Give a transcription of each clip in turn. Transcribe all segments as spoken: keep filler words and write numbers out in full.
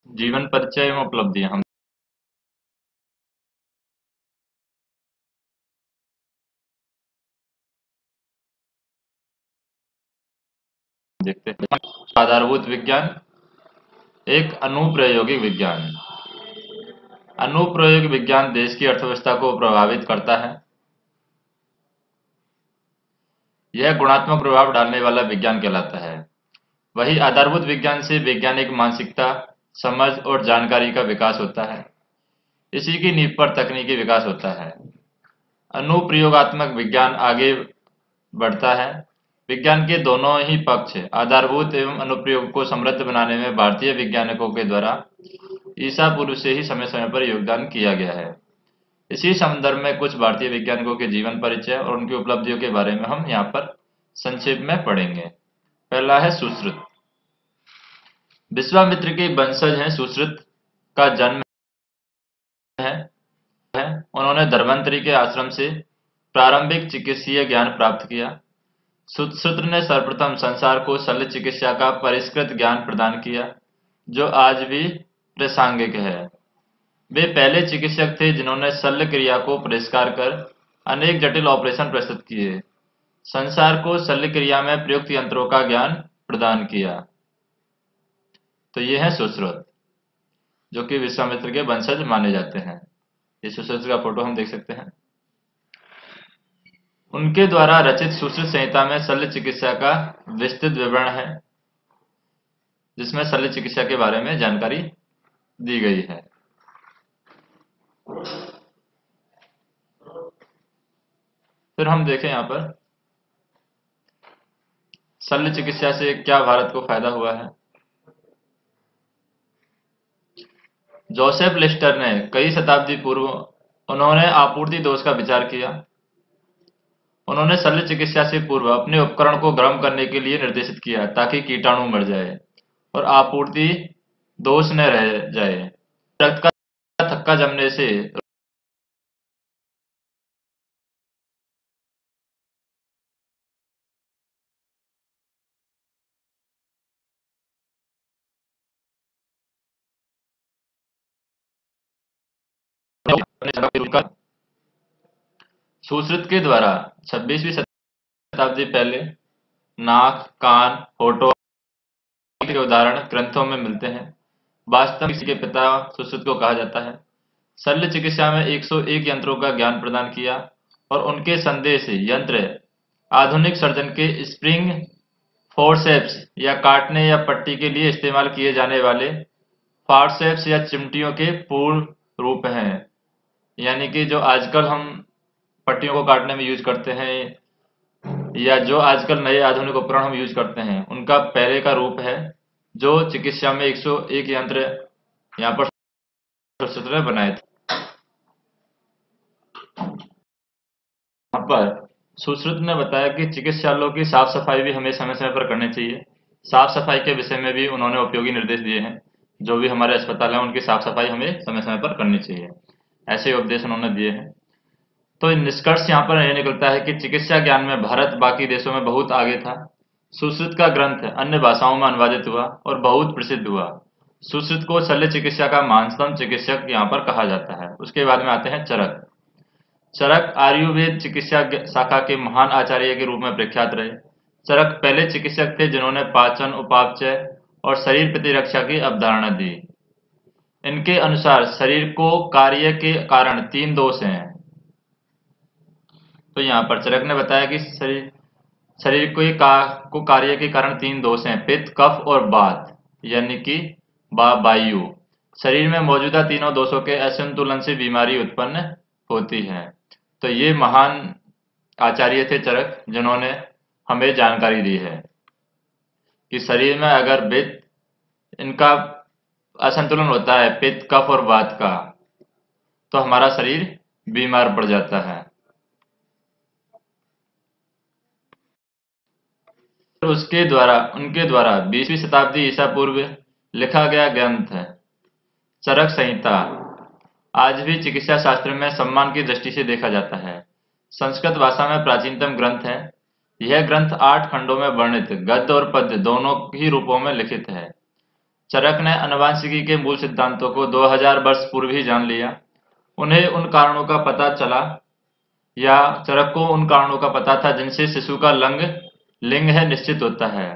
जीवन परिचय एवं उपलब्धियां हम देखते हैं। आधारभूत विज्ञान एक अनुप्रयोगिक विज्ञान। अनुप्रयोगिक विज्ञान देश की अर्थव्यवस्था को प्रभावित करता है। यह गुणात्मक प्रभाव डालने वाला विज्ञान कहलाता है। वही आधारभूत विज्ञान से वैज्ञानिक मानसिकता, समझ और जानकारी का विकास होता है। इसी की नींव पर तकनीकी विकास होता है। अनुप्रयोगात्मक विज्ञान आगे बढ़ता है। विज्ञान के दोनों ही पक्ष आधारभूत एवं अनुप्रयोग को समृद्ध बनाने में भारतीय वैज्ञानिकों के द्वारा ईसा पूर्व से ही समय समय पर योगदान किया गया है। इसी संदर्भ में कुछ भारतीय वैज्ञानिकों के जीवन परिचय और उनकी उपलब्धियों के बारे में हम यहाँ पर संक्षेप में पढ़ेंगे। पहला है सुश्रुत। विश्वामित्र के वंशज हैं। सुश्रुत का जन्म है, है उन्होंने धर्मांतरी के आश्रम से प्रारंभिक चिकित्सीय ज्ञान प्राप्त किया। सुश्रुत ने सर्वप्रथम संसार को शल्य चिकित्सा का परिष्कृत ज्ञान प्रदान किया, जो आज भी प्रासंगिक है। वे पहले चिकित्सक थे जिन्होंने शल्य क्रिया को परिष्कार कर अनेक जटिल ऑपरेशन प्रस्तुत किए, संसार को शल्य क्रिया में प्रयुक्त यंत्रों का ज्ञान प्रदान किया। तो ये है सुश्रुत, जो कि विश्वामित्र के वंशज माने जाते हैं। ये सुश्रुत का फोटो हम देख सकते हैं। उनके द्वारा रचित सुश्रुत संहिता में शल्य चिकित्सा का विस्तृत विवरण है, जिसमें शल्य चिकित्सा के बारे में जानकारी दी गई है। फिर हम देखें यहाँ पर शल्य चिकित्सा से क्या भारत को फायदा हुआ है। जोसेफ लिस्टर ने कई शताब्दी पूर्व उन्होंने आपूर्ति दोष का विचार किया। उन्होंने शल्य चिकित्सा से पूर्व अपने उपकरण को गर्म करने के लिए निर्देशित किया ताकि कीटाणु मर जाए और आपूर्ति दोष न रह जाए। रक्त का थक्का जमने से सुश्रुत के द्वारा छब्बीसवीं शताब्दी पहले नाक, कान, होठों के उदाहरण ग्रंथों में मिलते हैं। वास्तव में के पिता सुश्रुत को कहा जाता है। शल्य चिकित्सा में एक सौ एक यंत्रों का ज्ञान प्रदान किया और उनके संदेश यंत्र आधुनिक सर्जन के स्प्रिंग, फोर्सेप्स या काटने या पट्टी के लिए इस्तेमाल किए जाने वाले फॉर्सेप्स या चिमटियों के पूर्ण रूप हैं। यानी कि जो आजकल हम पट्टियों को काटने में यूज करते हैं या जो आजकल नए आधुनिक उपकरण हम यूज करते हैं, उनका पहले का रूप है, जो चिकित्सा में एक सौ एक यंत्र यहाँ पर सुश्रुत ने बनाए थे। यहाँ पर सुश्रुत ने बताया कि चिकित्सालयों की साफ सफाई भी हमें समय समय पर करनी चाहिए। साफ सफाई के विषय में भी उन्होंने उपयोगी निर्देश दिए हैं। जो भी हमारे अस्पताल हैं उनकी साफ सफाई हमें समय समय पर करनी चाहिए, ऐसे उपदेश उन्होंने दिए हैं। तो निष्कर्ष यहाँ पर यह निकलता है कि चिकित्सा ज्ञान में भारत बाकी देशों में बहुत आगे था। सुश्रुत का ग्रंथ अन्य भाषाओं में अनुवादित हुआ और बहुत प्रसिद्ध हुआ। सुश्रुत को शल्य चिकित्सा का महानतम चिकित्सक यहाँ पर कहा जाता है। उसके बाद में आते हैं चरक। चरक आयुर्वेद चिकित्सा शाखा के महान आचार्य के रूप में प्रख्यात रहे। चरक पहले चिकित्सक थे जिन्होंने पाचन, उपापचय और शरीर प्रतिरक्षा की अवधारणा दी। इनके अनुसार शरीर को कार्य के कारण तीन दोष हैं। तो यहाँ पर चरक ने बताया कि शरीर शरीर को, का, को कार्य के कारण तीन दोष हैं, पित्त, कफ और वात, यानी कि वायु। शरीर में मौजूदा तीनों दोषों के असंतुलन से बीमारी उत्पन्न होती है। तो ये महान आचार्य थे चरक, जिन्होंने हमें जानकारी दी है कि शरीर में अगर पित्त, इनका असंतुलन होता है, पित्त, कफ और वात का, तो हमारा शरीर बीमार पड़ जाता है। उसके द्वारा उनके द्वारा बीसवीं शताब्दी ईसा पूर्व लिखा गया ग्रंथ है चरक संहिता आज भी चिकित्सा शास्त्र में सम्मान की दृष्टि से देखा जाता है। संस्कृत भाषा में प्राचीनतम ग्रंथ है। यह ग्रंथ आठ खंडों में वर्णित गद्य और पद्य दोनों ही रूपों में लिखित है। चरक ने आनुवंशिकी के मूल सिद्धांतों को दो हज़ार वर्ष पूर्व ही जान लिया। उन्हें उन कारणों का पता चला या चरक को उन कारणों का पता था जिनसे शिशु का लंग लिंग है निश्चित होता है।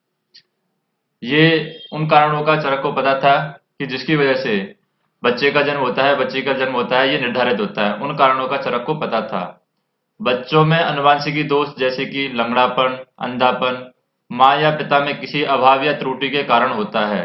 ये उन कारणों का चरक को पता था कि जिसकी वजह से बच्चे का जन्म होता है, बच्ची का जन्म होता है, ये निर्धारित होता है। उन कारणों का चरक को पता था। बच्चों में आनुवंशिकी दोष जैसे कि लंगड़ापन, अंधापन, माँ या पिता में किसी अभाव या त्रुटि के कारण होता है।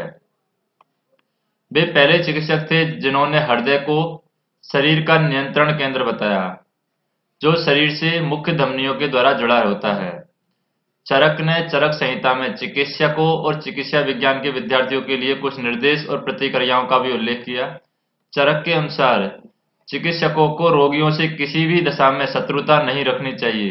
वे पहले चिकित्सक थे जिन्होंने हृदय को शरीर का नियंत्रण केंद्र बताया, जो शरीर से मुख्य धमनियों के द्वारा जुड़ा होता है। चरक ने चरक संहिता में चिकित्सकों और चिकित्सा विज्ञान के विद्यार्थियों के लिए कुछ निर्देश और प्रतिक्रियाओं का भी उल्लेख किया। चरक के अनुसार चिकित्सकों को रोगियों से किसी भी दशा में शत्रुता नहीं रखनी चाहिए,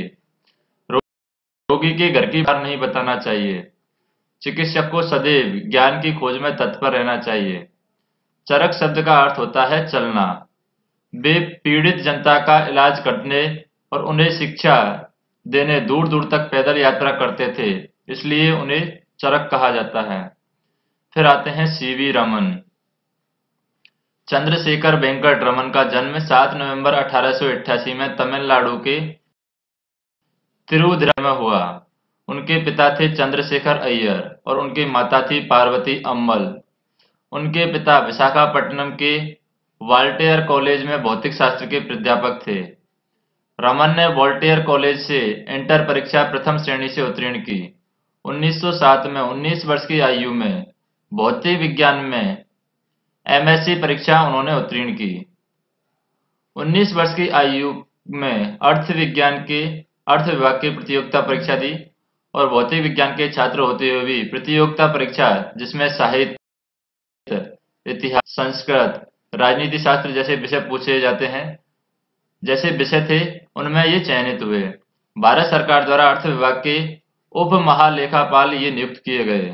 रोगी के घर की बात नहीं बताना चाहिए, चिकित्सक को सदैव ज्ञान की खोज में तत्पर रहना चाहिए। चरक शब्द का अर्थ होता है चलना। वे पीड़ित जनता का इलाज करने और उन्हें शिक्षा देने दूर दूर तक पैदल यात्रा करते थे, इसलिए उन्हें चरक कहा जाता है। फिर आते हैं सीवी रमन। चंद्रशेखर वेंकट रमन का जन्म सात नवंबर अठारह सौ अट्ठासी में तमिलनाडु के तिरुवंतपुरम में हुआ। उनके पिता थे चंद्रशेखर अय्यर और उनकी माता थी पार्वती अम्मल। उनके पिता विशाखापट्टनम के वॉल्टेयर कॉलेज में भौतिक शास्त्र के प्राध्यापक थे। रमन ने वॉल्टेयर कॉलेज से इंटर परीक्षा प्रथम श्रेणी से उत्तीर्ण की। उन्नीस सौ सात में उन्नीस वर्ष की आयु में भौतिक विज्ञान में एमएससी परीक्षा उन्होंने उत्तीर्ण की। उन्नीस वर्ष की आयु में अर्थ विज्ञान के अर्थ विभाग की प्रतियोगिता परीक्षा दी और भौतिक विज्ञान के छात्र होते हुए भी प्रतियोगिता परीक्षा, जिसमें साहित्य, इतिहास, संस्कृत, राजनीति शास्त्र जैसे विषय पूछे जाते हैं, जैसे विषय थे, उनमें ये चयनित हुए। भारत सरकार द्वारा अर्थ विभाग के उप महालेखापाल ये नियुक्त किए गए।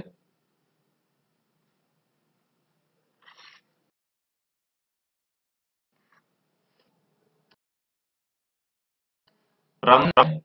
रमन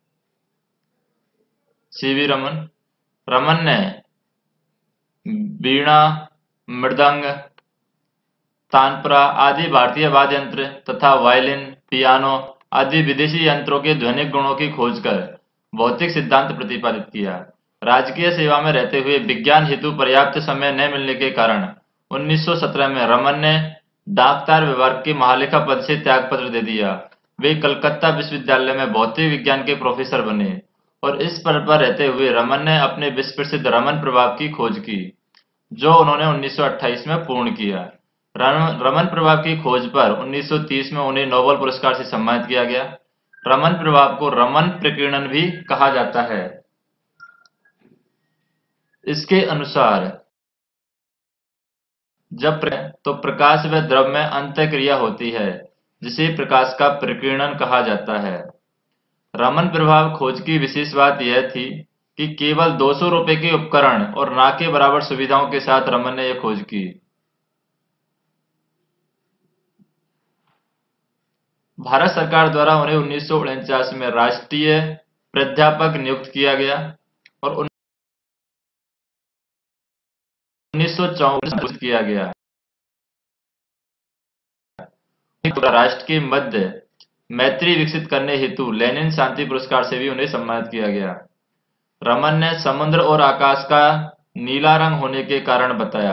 सीवी रमन रमन ने वीणा, मृदंग, तानपुरा आदि भारतीय वाद्य यंत्र तथा वायलिन, पियानो आदि विदेशी यंत्रों के ध्वनिक गुणों की खोज कर भौतिक सिद्धांत प्रतिपादित किया। राजकीय सेवा में रहते हुए विज्ञान हेतु पर्याप्त समय न मिलने के कारण उन्नीस सौ सत्रह में रमन ने डाकतार विभाग के महालेखा पद से त्यागपत्र दे दिया। वे कलकत्ता विश्वविद्यालय में भौतिक विज्ञान के प्रोफेसर बने और इस पद पर रहते हुए रमन ने अपने विश्व प्रसिद्ध रमन प्रभाव की खोज की, जो उन्होंने उन्नीस सौ अट्ठाईस में पूर्ण किया। रमन प्रभाव की खोज पर उन्नीस सौ तीस में उन्हें नोबेल पुरस्कार से सम्मानित किया गया। रमन प्रभाव को रमन प्रकीर्णन भी कहा जाता है। इसके अनुसार जब प्र, तो प्रकाश व द्रव में अंतःक्रिया होती है, जिसे प्रकाश का प्रकीर्णन कहा जाता है। रमन प्रभाव खोज की विशेष बात यह थी कि केवल दो सौ रुपए के उपकरण और ना के बराबर सुविधाओं के साथ रमन ने यह खोज की। भारत सरकार द्वारा उन्हें उन्नीस सौ उनचास में राष्ट्रीय प्राध्यापक नियुक्त किया गया और उन्नीस सौ चौवन में किया गया। राष्ट्र के मध्य मैत्री विकसित करने हेतु लेनिन शांति पुरस्कार से भी उन्हें सम्मानित किया गया। रमन ने समुद्र और आकाश का नीला रंग होने के कारण बताया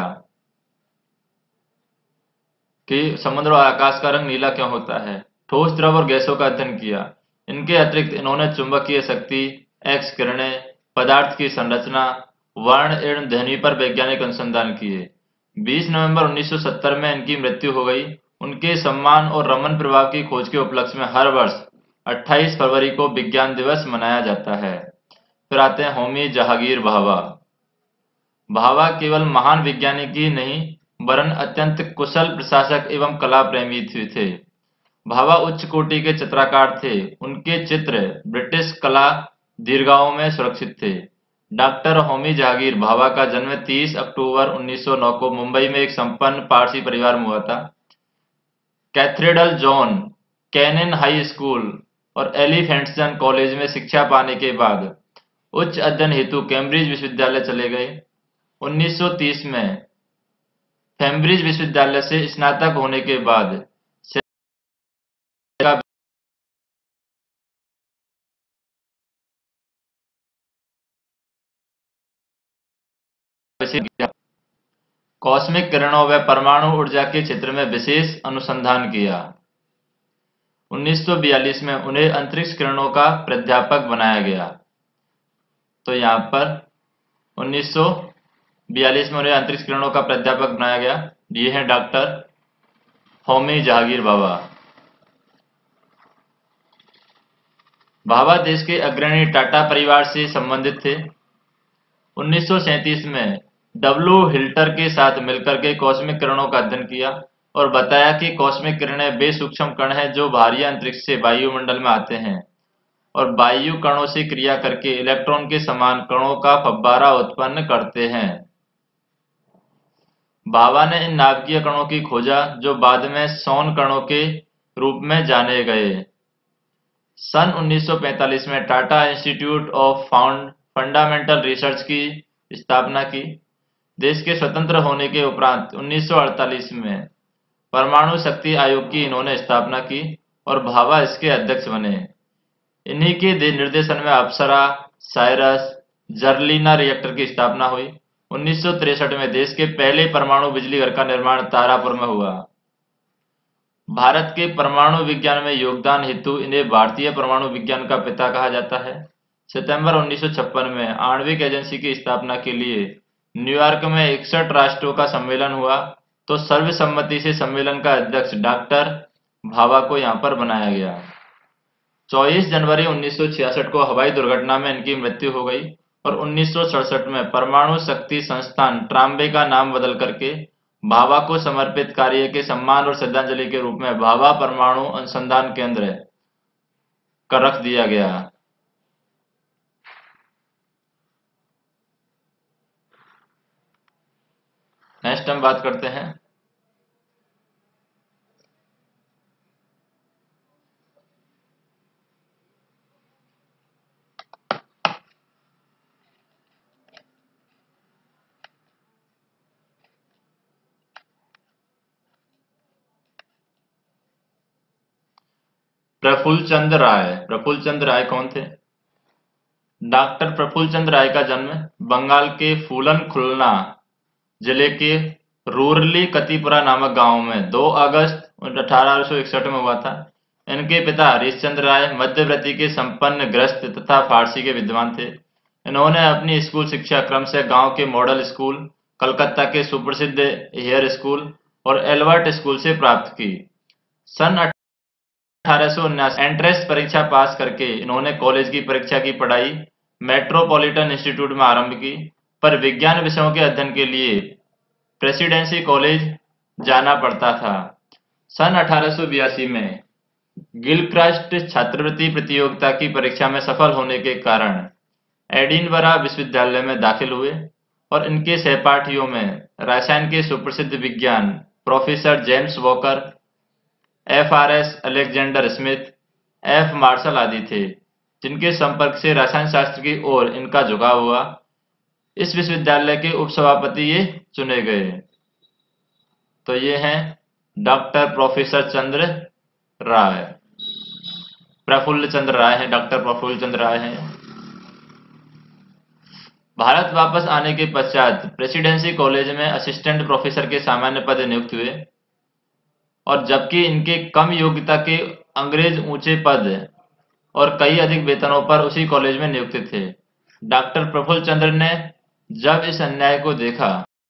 कि समुद्र और आकाश का रंग नीला क्यों होता है। ठोस, द्रव और गैसों का अध्ययन किया। इनके अतिरिक्त इन्होंने चुंबकीय शक्ति, एक्स किरणें, पदार्थ की संरचना, वर्ण एवं ध्वनि पर वैज्ञानिक अनुसंधान किए। बीस नवंबर उन्नीस सौ सत्तर में इनकी मृत्यु हो गई। उनके सम्मान और रमन प्रभाव की खोज के उपलक्ष्य में हर वर्ष अट्ठाईस फरवरी को विज्ञान दिवस मनाया जाता है। फिर आते हैं होमी जहांगीर भाभा। भाभा केवल महान वैज्ञानिक ही नहीं वरन अत्यंत कुशल प्रशासक एवं कला प्रेमी थे। भाभा उच्च कोटि के चित्रकार थे। उनके चित्र ब्रिटिश कला दीर्घाओं में सुरक्षित थे। डॉक्टर होमी जहांगीर भाभा का जन्म तीस अक्टूबर उन्नीस सौ नौ को मुंबई में एक संपन्न पारसी परिवार में हुआ था। Cathedral John Connon high school और एलिफेंटसन कॉलेज में शिक्षा पाने के बाद उच्च अध्ययन हेतु कैम्ब्रिज विश्वविद्यालय चले गए। उन्नीस सौ तीस में कैम्ब्रिज विश्वविद्यालय से स्नातक होने के बाद कॉस्मिक किरणों व परमाणु ऊर्जा के क्षेत्र में विशेष अनुसंधान किया। उन्नीस सौ बयालीस में उन्हें अंतरिक्ष किरणों का प्राध्यापक बनाया गया। तो यहाँ पर उन्नीस सौ बयालीस में उन्हें अंतरिक्ष किरणों का प्राध्यापक बनाया गया। ये हैं डॉक्टर होमी जहांगीर भाभा। भाभा देश के अग्रणी टाटा परिवार से संबंधित थे। उन्नीस सौ सैंतीस में डब्ल्यू हिल्टर के साथ मिलकर के कॉस्मिक किरणों का अध्ययन किया और बताया कि कॉस्मिक किरणें वे सूक्ष्म कण हैं जो बाहरी अंतरिक्ष से वायुमंडल में आते हैं और वायु कणों से क्रिया करके इलेक्ट्रॉन के समान कणों का फव्वारा उत्पन्न करते हैं। भाभा ने इन नाभिकीय कणों की खोजा जो बाद में सौन कणों के रूप में जाने गए। सन उन्नीस सौ पैंतालीस में Tata institute of found fundamental research की स्थापना की। देश के स्वतंत्र होने के उपरांत उन्नीस सौ अड़तालीस में परमाणु शक्ति आयोग की इन्होंने स्थापना की और भाभा इसके अध्यक्ष बने। इन्हीं के निर्देशन में अप्सरा, साइरस, जर्लिना रिएक्टर की स्थापना हुई। उन्नीस सौ तिरसठ में देश के पहले परमाणु बिजली घर का निर्माण तारापुर में हुआ। भारत के परमाणु विज्ञान में योगदान हेतु इन्हें भारतीय परमाणु विज्ञान का पिता कहा जाता है। सितंबर उन्नीस सौ छप्पन में आणविक एजेंसी की स्थापना के लिए न्यूयॉर्क में इकसठ राष्ट्रों का सम्मेलन हुआ, तो सर्वसम्मति से सम्मेलन का अध्यक्ष डॉक्टर भाभा को यहाँ पर बनाया गया। चौबीस जनवरी उन्नीस सौ छियासठ को हवाई दुर्घटना में इनकी मृत्यु हो गई और उन्नीस सौ सड़सठ में परमाणु शक्ति संस्थान ट्राम्बे का नाम बदल करके भाभा को समर्पित कार्य के सम्मान और श्रद्धांजलि के रूप में भाभा परमाणु अनुसंधान केंद्र कर रख दिया गया। नेक्स्ट हम बात करते हैं प्रफुल्ल चंद्र राय। प्रफुल्ल चंद्र राय कौन थे? डॉक्टर प्रफुल्ल चंद्र राय का जन्म बंगाल के फूलन खुलना जिले के रूरली कतीपुरा नामक गांव में दो अगस्त अठारह सौ इकसठ में हुआ था। इनके पिता हरीशचंद्र राय मध्यवर्ती के संपन्न ग्रस्त तथा फारसी के विद्वान थे। इन्होंने अपनी स्कूल शिक्षा क्रमशः गांव के मॉडल स्कूल, कलकत्ता के सुप्रसिद्ध हेयर स्कूल और एल्बर्ट स्कूल से प्राप्त की। सन अठारह सौ उन्यासी एंट्रेंस परीक्षा पास करके इन्होंने कॉलेज की परीक्षा की पढ़ाई मेट्रोपॉलिटन इंस्टीट्यूट में आरंभ की, पर विज्ञान विषयों के अध्ययन के लिए प्रेसिडेंसी कॉलेज जाना पड़ता था। सन अठारह सौ बयासी में गिलक्रास्ट छात्रवृत्ति प्रतियोगिता की परीक्षा में सफल होने के कारण एडिनबरा विश्वविद्यालय में दाखिल हुए और इनके सहपाठियों में रसायन के सुप्रसिद्ध विज्ञान professor James Walker, F R S Alexander Smith, F Marshall आदि थे, जिनके संपर्क से रसायन शास्त्र की ओर इनका झुकाव हुआ। इस विश्वविद्यालय के उपसभापति ये चुने गए। तो ये हैं डॉक्टर प्रोफेसर चंद्र राय, प्रफुल्ल चंद्र राय हैं, डॉक्टर प्रफुल्ल चंद्र राय हैं। भारत वापस आने के पश्चात प्रेसिडेंसी कॉलेज में असिस्टेंट प्रोफेसर के सामान्य पद नियुक्त हुए और जबकि इनके कम योग्यता के अंग्रेज ऊंचे पद और कई अधिक वेतनों पर उसी कॉलेज में नियुक्त थे। डॉक्टर प्रफुल्ल चंद्र ने जब इस अन्याय को देखा,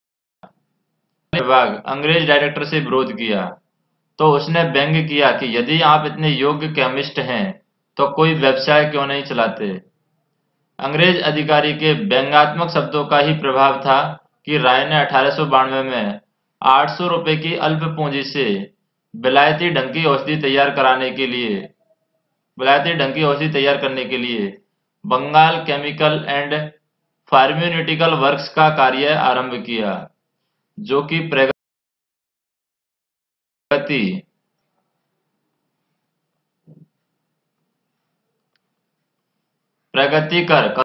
विभाग अंग्रेज डायरेक्टर से विरोध किया, तो उसने व्यंग्य किया कि यदि आप इतने योग्य केमिस्ट हैं तो कोई व्यवसाय क्यों नहीं चलाते। अंग्रेज अधिकारी के व्यंग्यात्मक शब्दों का ही प्रभाव था कि राय ने अठारह सौ बानवे में आठ सौ रुपए की अल्प पूंजी से विलायती ढंग की औषधि तैयार कराने के लिए विलायती ढंग की औषधि तैयार करने के लिए Bengal chemical and pharmaceutical works का कार्य आरंभ किया, जो कि प्रगति प्रगतिकर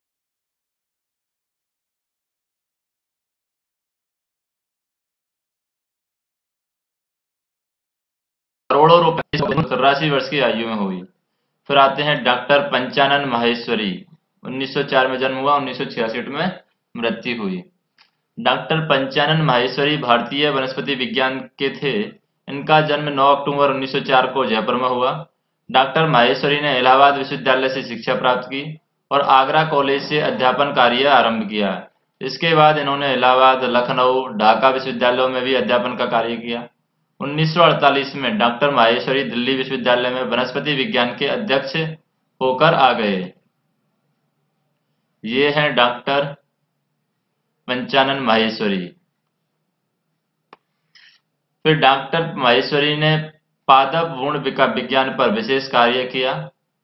करोड़ों रुपए चौरासी वर्ष की आयु में हुई। फिर आते हैं डॉक्टर पंचानन माहेश्वरी, उन्नीस सौ चार में जन्म हुआ, उन्नीस सौ छियासठ में मृत्यु हुई। डॉक्टर पंचानन माहेश्वरी भारतीय वनस्पति विज्ञान के थे। इनका जन्म नौ अक्टूबर उन्नीस सौ चार को जयपुर में हुआ। डॉक्टर माहेश्वरी ने इलाहाबाद विश्वविद्यालय से शिक्षा प्राप्त की और आगरा कॉलेज से अध्यापन कार्य आरंभ किया। इसके बाद इन्होंने इलाहाबाद, लखनऊ, ढाका विश्वविद्यालयों में भी अध्यापन का कार्य किया। उन्नीस सौ अड़तालीस में डॉक्टर माहेश्वरी दिल्ली विश्वविद्यालय में वनस्पति विज्ञान के अध्यक्ष होकर आ गए। ये हैं डॉक्टर पंचानन माहेश्वरी। फिर डॉक्टर माहेश्वरी ने पादप गुण विज्ञान पर विशेष कार्य किया।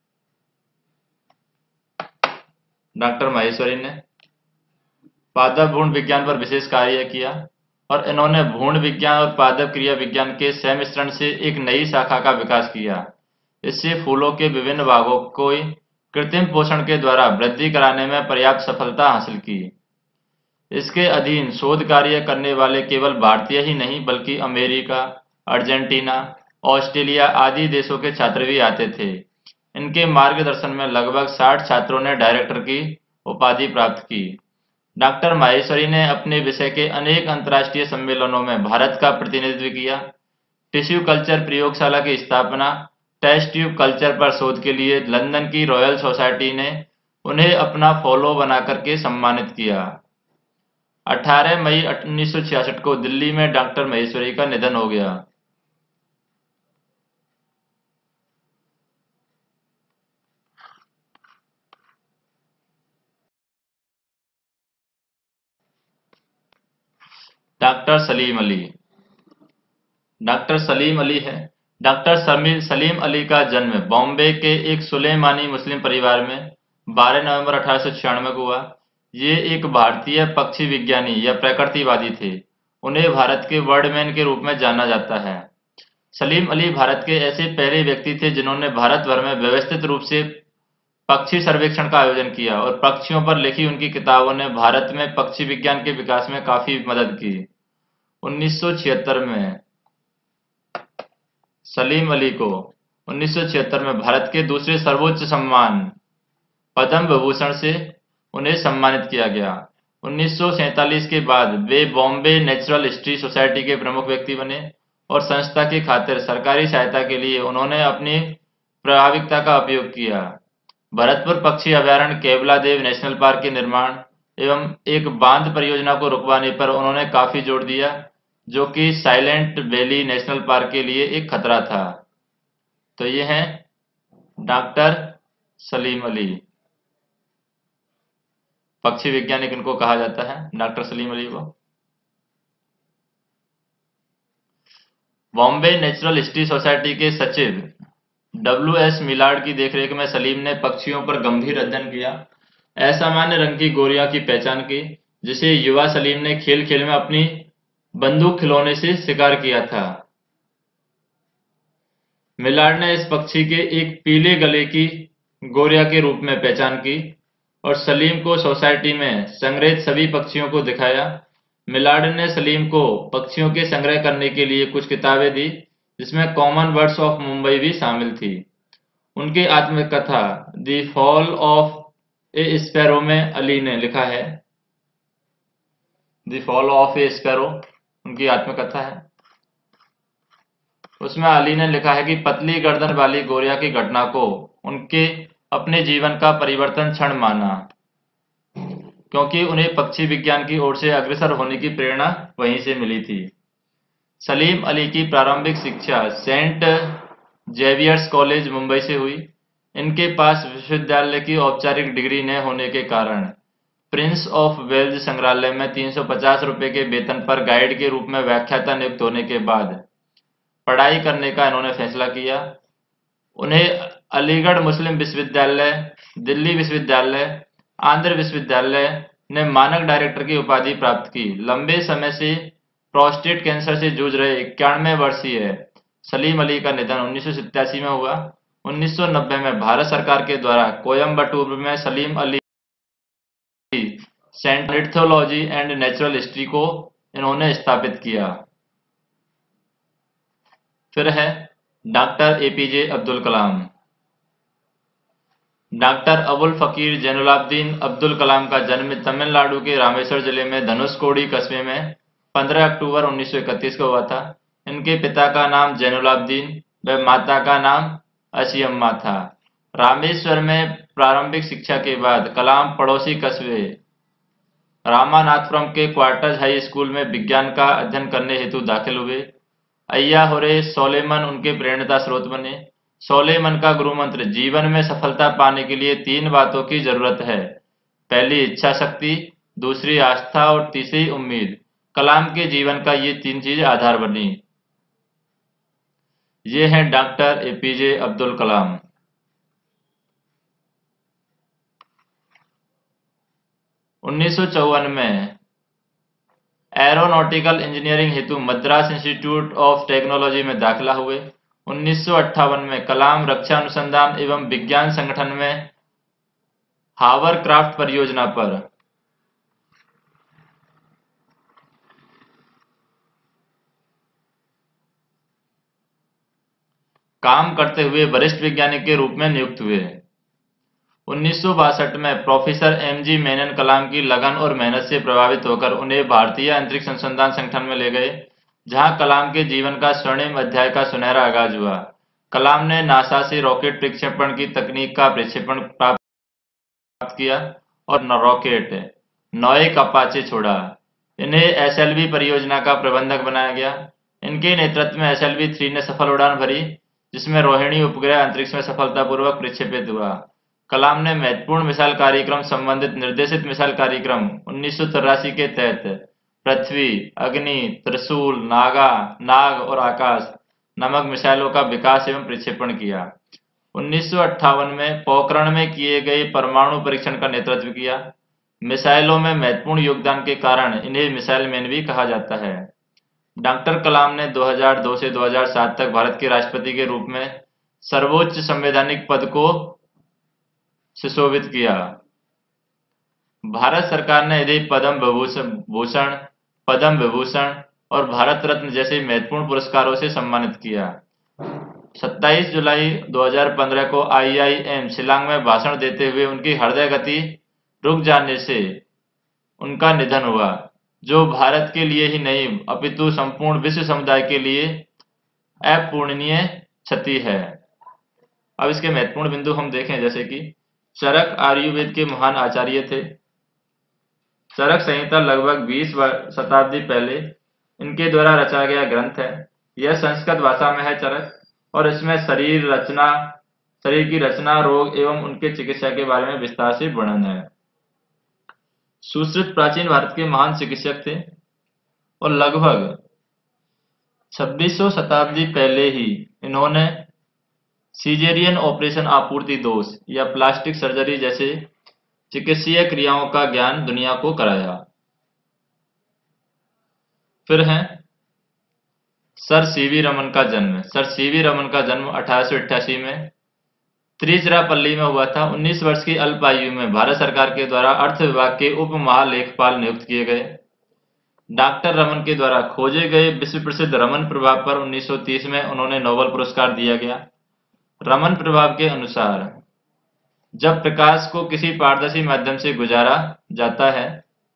डॉक्टर माहेश्वरी ने पादप भ्रूण विज्ञान पर विशेष कार्य किया और इन्होंने भ्रूण विज्ञान और पादप क्रिया विज्ञान के सम्मिश्रण से एक नई शाखा का विकास किया। इससे फूलों के विभिन्न भागों को कृत्रिम पोषण के द्वारा वृद्धि कराने में पर्याप्त सफलता हासिल की। इसके अधीन शोध कार्य करने वाले केवल भारतीय ही नहीं बल्कि अमेरिका, अर्जेंटीना, ऑस्ट्रेलिया आदि देशों के छात्र भी आते थे। इनके मार्गदर्शन में लगभग साठ छात्रों ने डायरेक्टर की उपाधि प्राप्त की। डॉक्टर माहेश्वरी ने अपने विषय के अनेक अंतर्राष्ट्रीय सम्मेलनों में भारत का प्रतिनिधित्व किया। टिश्यू कल्चर प्रयोगशाला की स्थापना, टेस्ट ट्यूब कल्चर पर शोध के लिए लंदन की रॉयल सोसाइटी ने उन्हें अपना फॉलो बनाकर के सम्मानित किया। अठारह मई उन्नीस सौ छियासठ को दिल्ली में डॉक्टर माहेश्वरी का निधन हो गया। डॉक्टर सलीम अली। डॉक्टर सलीम अली है। डॉक्टर सलीम अली का जन्म बॉम्बे के एक सुलेमानी मुस्लिम परिवार में बारह नवंबर अठारह सौ छियानवे को हुआ। ये एक भारतीय पक्षी विज्ञानी या प्रकृतिवादी थे। उन्हें भारत के बर्डमैन के रूप में जाना जाता है। सलीम अली भारत के ऐसे पहले व्यक्ति थे जिन्होंने भारत भर में व्यवस्थित रूप से पक्षी सर्वेक्षण का आयोजन किया और पक्षियों पर लिखी उनकी किताबों ने भारत में पक्षी विज्ञान के विकास में काफी मदद की। उन्नीस सौ छिहत्तर में सलीम अली को उन्नीस सौ छिहत्तर में भारत के दूसरे सर्वोच्च सम्मान पद्म विभूषण से उन्हें सम्मानित किया गया। उन्नीस सौ सैंतालीस के बाद वे बॉम्बे नेचुरल हिस्ट्री सोसाइटी के प्रमुख व्यक्ति बने और संस्था की खातिर सरकारी सहायता के लिए उन्होंने अपनी प्रभाविकता का उपयोग किया। भरतपुर पक्षी अभयारण्य, केवला देव नेशनल पार्क के निर्माण एवं एक बांध परियोजना को रुकवाने पर उन्होंने काफी जोर दिया, जो कि साइलेंट वैली नेशनल पार्क के लिए एक खतरा था। तो ये हैं डॉक्टर सलीम अली। पक्षी वैज्ञानिक इनको कहा जाता है, डॉक्टर सलीम अली को। बॉम्बे नेचुरल हिस्ट्री सोसाइटी के सचिव डब्ल्यू एस मिलार्ड की देखरेख में सलीम ने पक्षियों पर गंभीर अध्ययन किया। असामान्य रंग की गोरिया की पहचान की, जिसे युवा सलीम ने खेल खेल में अपनी बंदूक खिलौने से शिकार किया था। मिलार्ड ने इस पक्षी के एक पीले गले की गोरिया के रूप में पहचान की और सलीम को सोसाइटी में संग्रहित सभी पक्षियों को दिखाया। मिलार्ड ने सलीम को पक्षियों के संग्रह करने के लिए कुछ किताबें दी, जिसमें कॉमन बर्ड्स ऑफ मुंबई भी शामिल थी। उनकी आत्मकथा the fall of a sparrow में अली ने लिखा है, the fall of a sparrow उनकी आत्मकथा है। उसमें अली ने लिखा है कि पतली गर्दन वाली गोरिया की घटना को उनके अपने जीवन का परिवर्तन क्षण माना, क्योंकि उन्हें पक्षी विज्ञान की ओर से अग्रसर होने की प्रेरणा वहीं से मिली थी। सलीम अली की प्रारंभिक शिक्षा सेंट जेवियर्स कॉलेज मुंबई से हुई। इनके पास विश्वविद्यालय की औपचारिक डिग्री न होने के कारण प्रिंस ऑफ वेल्स संग्रहालय में तीन सौ पचास रुपए के वेतन पर गाइड के रूप में व्याख्याता नियुक्त होने के बाद पढ़ाई करने का इन्होंने फैसला किया। उन्हें अलीगढ़ मुस्लिम विश्वविद्यालय, दिल्ली विश्वविद्यालय, आंध्र विश्वविद्यालय ने मानक डायरेक्टर की उपाधि प्राप्त की। लंबे समय से प्रोस्टेट कैंसर से जूझ रहे इक्यानवे वर्षीय सलीम अली का निधन उन्नीस सौ सत्तासी में हुआ। उन्नीस सौ नब्बे में भारत सरकार के द्वारा कोयम्बटूर में Salim Ali centre lithology and natural history को इन्होंने स्थापित किया। फिर है doctor APJ Abdul Kalam. Doctor Abul Fakir Jainulabdeen Abdul Kalam का जन्म तमिलनाडु के रामेश्वर जिले में धनुषकोडी कस्बे में पंद्रह अक्टूबर उन्नीस सौ इकतीस को हुआ था। इनके पिता का नाम जैनुलाब्दीन व माता का नाम अशियम्मा था। रामेश्वर में प्रारंभिक शिक्षा के बाद कलाम पड़ोसी कस्बे रामानाथपुरम के क्वार्टर्स हाई स्कूल में विज्ञान का अध्ययन करने हेतु दाखिल हुए। अय्या होरे सोलेमन उनके प्रेरणा स्रोत बने। सोलेमन का गुरु मंत्र जीवन में सफलता पाने के लिए तीन बातों की जरूरत है। पहली इच्छा शक्ति, दूसरी आस्था और तीसरी उम्मीद। कलाम के जीवन का ये तीन चीज आधार बनी। ये हैं डॉक्टर एपीजे अब्दुल कलाम। उन्नीस सौ चौवन में एरोनॉटिकल इंजीनियरिंग हेतु मद्रास इंस्टीट्यूट ऑफ टेक्नोलॉजी में दाखिला हुए। उन्नीस सौ अट्ठावन में कलाम रक्षा अनुसंधान एवं विज्ञान संगठन में हावरक्राफ्ट परियोजना पर काम करते हुए वरिष्ठ वैज्ञानिक के रूप में नियुक्त हुए। उन्नीस सौ बासठ में professor M G Menon Kalam की लगन और मेहनत से प्रभावित होकर उन्हें भारतीय अंतरिक्ष अनुसंधान संगठन में ले गए, जहां कलाम के जीवन का स्वर्णिम अध्याय का सुनहरा आगाज हुआ। कलाम ने नासा से रॉकेट प्रक्षेपण की तकनीक का प्रक्षेपण प्राप्त किया और रॉकेट नॉएक अपाचे छोड़ा। इन्हें एस एल वी परियोजना का प्रबंधक बनाया गया। इनके नेतृत्व में एस एल वी थ्री ने सफल उड़ान भरी, जिसमें रोहिणी उपग्रह अंतरिक्ष में सफलतापूर्वक प्रक्षेपित हुआ। कलाम ने महत्वपूर्ण मिसाइल कार्यक्रम संबंधित निर्देशित मिसाइल कार्यक्रम उन्नीस सौ तिरासी के तहत पृथ्वी, अग्नि, त्रिशूल, नागा, नाग और आकाश नामक मिसाइलों का विकास एवं प्रक्षेपण किया। उन्नीस सौ अट्ठावन में पोखरण में किए गए परमाणु परीक्षण का नेतृत्व किया। मिसाइलों में महत्वपूर्ण योगदान के कारण इन्हें मिसाइल मैन भी कहा जाता है। डॉक्टर कलाम ने दो हज़ार दो से दो हज़ार सात तक भारत के राष्ट्रपति के रूप में सर्वोच्च संवैधानिक पद को सुशोभित किया। भारत सरकार ने इन्हें पद्म भूषण, पद्म विभूषण और भारत रत्न जैसे महत्वपूर्ण पुरस्कारों से सम्मानित किया। सत्ताईस जुलाई दो हज़ार पंद्रह को आई आई एम शिलांग में भाषण देते हुए उनकी हृदय गति रुक जाने से उनका निधन हुआ, जो भारत के लिए ही नहीं अपितु संपूर्ण विश्व समुदाय के लिए अपूरणीय क्षति है। अब इसके महत्वपूर्ण बिंदु हम देखें, जैसे कि चरक आयुर्वेद के महान आचार्य थे। चरक संहिता लगभग बीस शताब्दी पहले इनके द्वारा रचा गया ग्रंथ है। यह संस्कृत भाषा में है चरक, और इसमें शरीर रचना शरीर की रचना, रोग एवं उनके चिकित्सा के बारे में विस्तार से वर्णन है। सुश्रुत प्राचीन भारत के महान चिकित्सक थे और लगभग छब्बीस सौ शताब्दी पहले ही इन्होंने सीजेरियन ऑपरेशन, आपूर्ति दोष या प्लास्टिक सर्जरी जैसे चिकित्सीय क्रियाओं का ज्ञान दुनिया को कराया। फिर है सर सीवी रमन का जन्म। सर सीवी रमन का जन्म अठारह सौ अट्ठासी में तिरुचिरापल्ली में हुआ था। उन्नीस वर्ष की अल्प आयु में भारत सरकार के द्वारा अर्थ विभाग के उप महालेखपाल नियुक्त किए गए। डॉक्टर रमन के द्वारा खोजे गए विश्व प्रसिद्ध रमन प्रभाव पर उन्नीस सौ तीस में उन्होंने नोबेल पुरस्कार दिया गया। रमन प्रभाव के अनुसार जब प्रकाश को किसी पारदर्शी माध्यम से गुजारा जाता है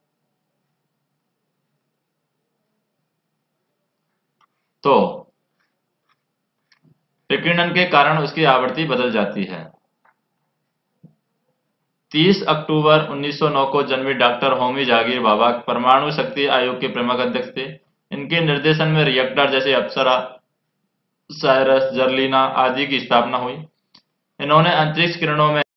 तो विकिरण के कारण उसकी आवृत्ति बदल जाती है। तीस अक्टूबर उन्नीस सौ नौ को जन्मे डॉक्टर होमी जहांगीर भाभा परमाणु शक्ति आयोग के प्रमुख अध्यक्ष थे। इनके निर्देशन में रिएक्टर जैसे अप्सरा, साइरस, जर्लिना आदि की स्थापना हुई। इन्होंने अंतरिक्ष किरणों में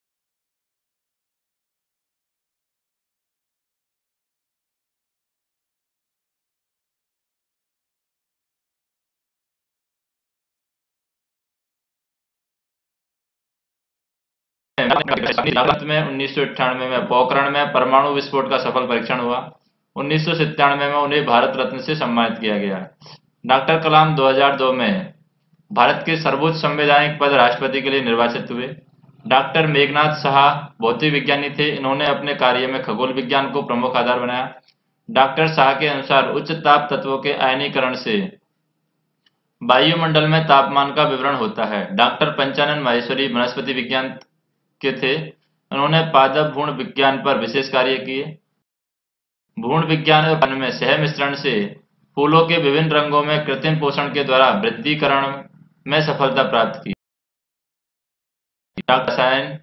में उन्नीस सौ अट्ठानवे में पोखरण में परमाणु विस्फोट का सफल परीक्षण हुआ। उन्नीस सौ सत्तानवे में उन्हें भारत रत्न से सम्मानित किया गया। डॉक्टर कलाम दो हज़ार दो में भारत के सर्वोच्च संवैधानिक पद राष्ट्रपति के लिए निर्वाचित हुए। डॉक्टर मेघनाथ साहा भौतिक विज्ञानी थे। इन्होंने अपने कार्य में खगोल विज्ञान को प्रमुख आधार बनाया। डॉक्टर साहा के अनुसार उच्च ताप तत्वों के आयनीकरण से वायुमंडल में तापमान का विवरण होता है। डॉक्टर पंचानन माहेश्वरी वनस्पति विज्ञान के थे। उन्होंने पादप भ्रूण विज्ञान पर विशेष कार्य किए। भ्रूण विज्ञान और पान में सह मिश्रण से फूलों के विभिन्न रंगों में कृत्रिम पोषण के द्वारा वृद्धिकरण में सफलता प्राप्त की। डॉक्टर रसायन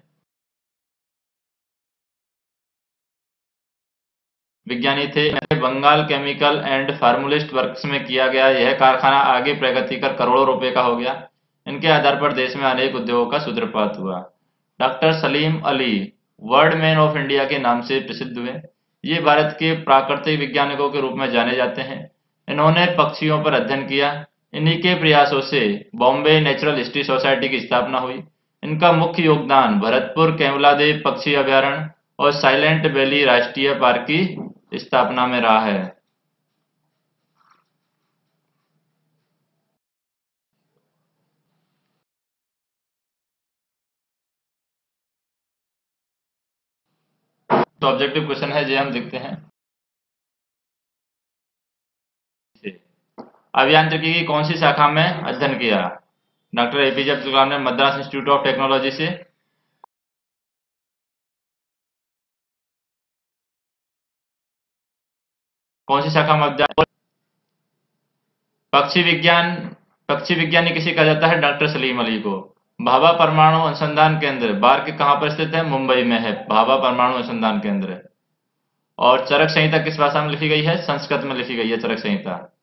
विज्ञानी थे। Bengal chemical and formulist works में किया गया यह कारखाना आगे प्रगति कर करोड़ों रुपए का हो गया। इनके आधार पर देश में अनेक उद्योगों का सूत्रपात हुआ। Doctor Salim Ali world man of India के नाम से प्रसिद्ध हुए। ये भारत के प्राकृतिक वैज्ञानिकों के रूप में जाने जाते हैं। इन्होंने पक्षियों पर अध्ययन किया। इन्हीं के प्रयासों से बॉम्बे नेचुरल हिस्ट्री सोसाइटी की स्थापना हुई। इनका मुख्य योगदान भरतपुर कैमलादेव पक्षी अभयारण्य और साइलेंट वैली राष्ट्रीय पार्क की स्थापना में रहा है। तो ऑब्जेक्टिव क्वेश्चन है, ये हम देखते हैं। अभियांत्रिकी की कौन सी शाखा में अध्ययन किया? डॉक्टर एपीजे अब्दुल कलाम ने मद्रास इंस्टीट्यूट ऑफ टेक्नोलॉजी से। कौन सी शाखा में अध्ययन? पक्षी विज्ञान पक्षी विज्ञानी किसे कहा जाता है? डॉक्टर सलीम अली को। भाभा परमाणु अनुसंधान केंद्र बार्क कहाँ पर स्थित है? मुंबई में है भाभा परमाणु अनुसंधान केंद्र। और चरक संहिता किस भाषा में लिखी गई है? संस्कृत में लिखी गई है चरक संहिता।